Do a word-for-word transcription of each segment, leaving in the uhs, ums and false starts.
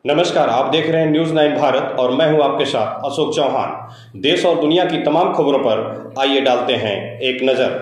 नमस्कार, आप देख रहे हैं न्यूज नाइन भारत और मैं हूं आपके साथ अशोक चौहान। देश और दुनिया की तमाम खबरों पर आइए डालते हैं एक नजर।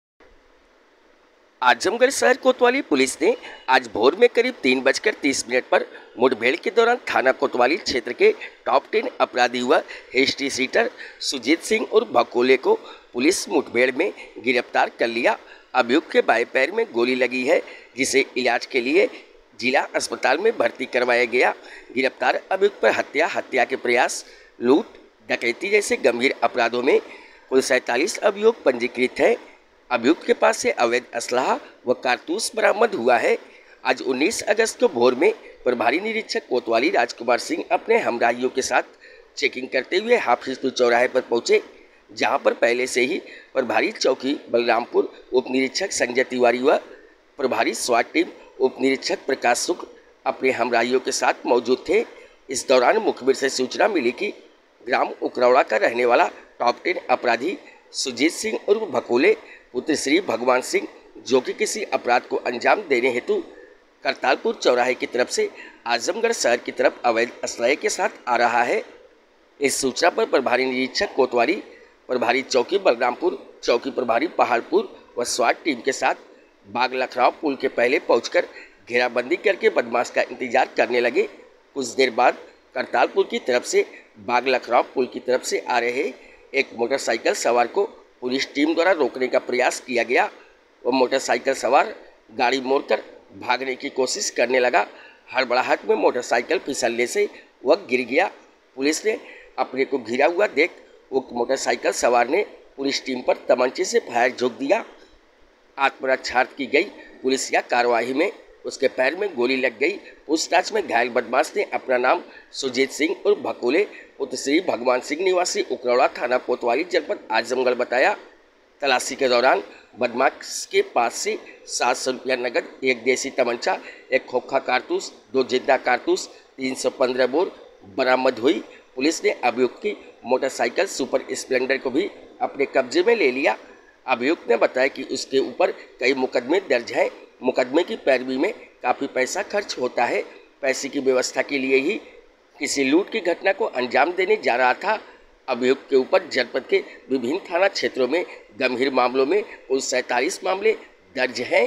आजमगढ़ शहर कोतवाली पुलिस ने आज भोर में करीब तीन बजकर तीस मिनट पर मुठभेड़ के दौरान थाना कोतवाली क्षेत्र के टॉप टेन अपराधी हुआ हिस्ट्री सीटर सुजीत सिंह और भकोले को पुलिस मुठभेड़ में गिरफ्तार कर लिया। अभियुक्त के बाएं पैर में गोली लगी है, जिसे इलाज के लिए जिला अस्पताल में भर्ती करवाया गया। गिरफ्तार अभियुक्त पर हत्या, हत्या के प्रयास, लूट, डकैती जैसे गंभीर अपराधों में कुल सैंतालीस अभियोग पंजीकृत हैं। अभियुक्त के पास से अवैध असलाह व कारतूस बरामद हुआ है। आज उन्नीस अगस्त को भोर में प्रभारी निरीक्षक कोतवाली राजकुमार सिंह अपने हमराहियों के साथ चेकिंग करते हुए हाफिजपुर चौराहे पर पहुंचे, जहां पर पहले से ही प्रभारी चौकी बलरामपुर उप निरीक्षक संजय तिवारी व प्रभारी स्वाट टीम उप निरीक्षक प्रकाश शुक्ल अपने हमराहियों के साथ मौजूद थे। इस दौरान मुखबिर से सूचना मिली कि ग्राम उकरौड़ा का रहने वाला टॉप टेन अपराधी सुजीत सिंह उर्फ भकोले पुत्र श्री भगवान सिंह, जो कि किसी अपराध को अंजाम देने हेतु करतालपुर चौराहे की तरफ से आजमगढ़ शहर की तरफ अवैध असलहे के साथ आ रहा है। इस सूचना पर प्रभारी निरीक्षक कोतवाली, प्रभारी चौकी बलरामपुर, चौकी प्रभारी पहाड़पुर व स्वाट टीम के साथ बाग लखराव पुल के पहले पहुंचकर घेराबंदी करके बदमाश का इंतजार करने लगे। कुछ देर बाद करतालपुर की तरफ से बाग लखराव पुल की तरफ से आ रहे एक मोटरसाइकिल सवार को पुलिस टीम द्वारा रोकने का प्रयास किया गया। वह मोटरसाइकिल सवार गाड़ी मोड़कर भागने की कोशिश करने लगा। हड़बड़ाहट में मोटरसाइकिल फिसलने से वह गिर गया। पुलिस ने अपने को घिरा हुआ देख उक्त मोटरसाइकिल सवार ने पुलिस टीम पर तमंचे से फायर झोंक दिया। आत्मरक्षा की गई पुलिस या कार्रवाई में उसके पैर में गोली लग गई। पूछताछ में घायल बदमाश ने अपना नाम सुजीत सिंह और भकोले पुत्र श्री भगवान सिंह निवासी उकरौड़ा थाना कोतवाली जनपद आजमगढ़ बताया। तलाशी के दौरान बदमाश के पास से सात सौ रुपया नकद, एक देसी तमंचा, एक खोखा कारतूस, दो जिंदा कारतूस, तीन सौ पंद्रह बोर बरामद हुई। पुलिस ने अभियुक्त की मोटरसाइकिल सुपर स्प्लेंडर को भी अपने कब्जे में ले लिया। अभियुक्त ने बताया कि उसके ऊपर कई मुकदमे दर्ज हैं। मुकदमे की पैरवी में काफ़ी पैसा खर्च होता है। पैसे की व्यवस्था के लिए ही किसी लूट की घटना को अंजाम देने जा रहा था। अभियुक्त के ऊपर जनपद के विभिन्न थाना क्षेत्रों में गंभीर मामलों में कुल सैंतालीस मामले दर्ज हैं।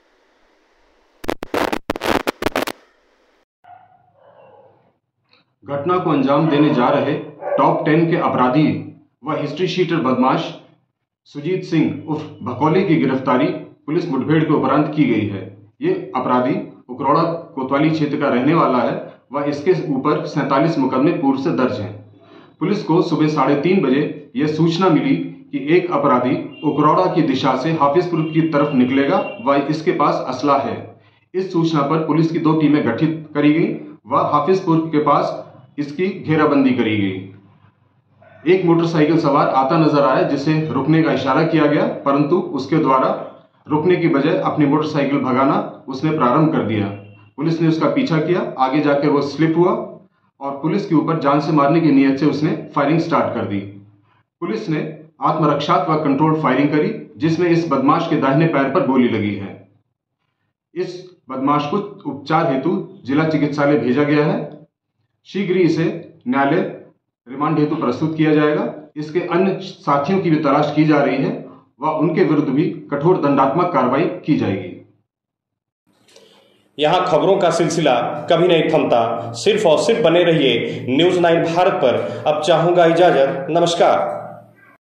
घटना को अंजाम देने जा रहे टॉप टेन के अपराधी व हिस्ट्री शीटर बदमाश सुजीत सिंह उर्फ भकोले की गिरफ्तारी पुलिस मुठभेड़ के उपरांत की गई है। ये अपराधी उकरौड़ा कोतवाली क्षेत्र का रहने वाला है व इसके ऊपर सैंतालीस मुकदमे पूर्व से दर्ज हैं। पुलिस को सुबह साढ़े तीन बजे यह सूचना मिली कि एक अपराधी उकरौड़ा की दिशा से हाफिजपुर की तरफ निकलेगा व इसके पास असला है। इस सूचना पर पुलिस की दो टीमें गठित करी गई व हाफिजपुर के पास इसकी घेराबंदी करी गई। एक मोटरसाइकिल सवार आता नजर आया, जिसे रुकने का इशारा किया गया, परंतु उसके द्वारा रुकने की बजाय अपनी मोटरसाइकिल भगाना उसने प्रारंभ कर दिया। पुलिस ने उसका पीछा किया, आगे जाकर वो स्लिप हुआ और पुलिस के ऊपर जान से मारने की नीयत से उसने फायरिंग स्टार्ट कर दी। पुलिस ने आत्मरक्षात्मक कंट्रोल फायरिंग करी, जिसमें इस बदमाश के दाहिने पैर पर गोली लगी है। इस बदमाश को उपचार हेतु जिला चिकित्सालय भेजा गया है। शीघ्र ही इसे न्यायालय रिमांड हेतु प्रस्तुत किया जाएगा। इसके अन्य साथियों की भी तलाश की जा रही है व उनके विरुद्ध भी कठोर दंडात्मक कार्रवाई की जाएगी। यहाँ खबरों का सिलसिला कभी नहीं थमता। सिर्फ और सिर्फ बने रहिए न्यूज नाइन भारत पर। अब चाहूंगा इजाजत। नमस्कार।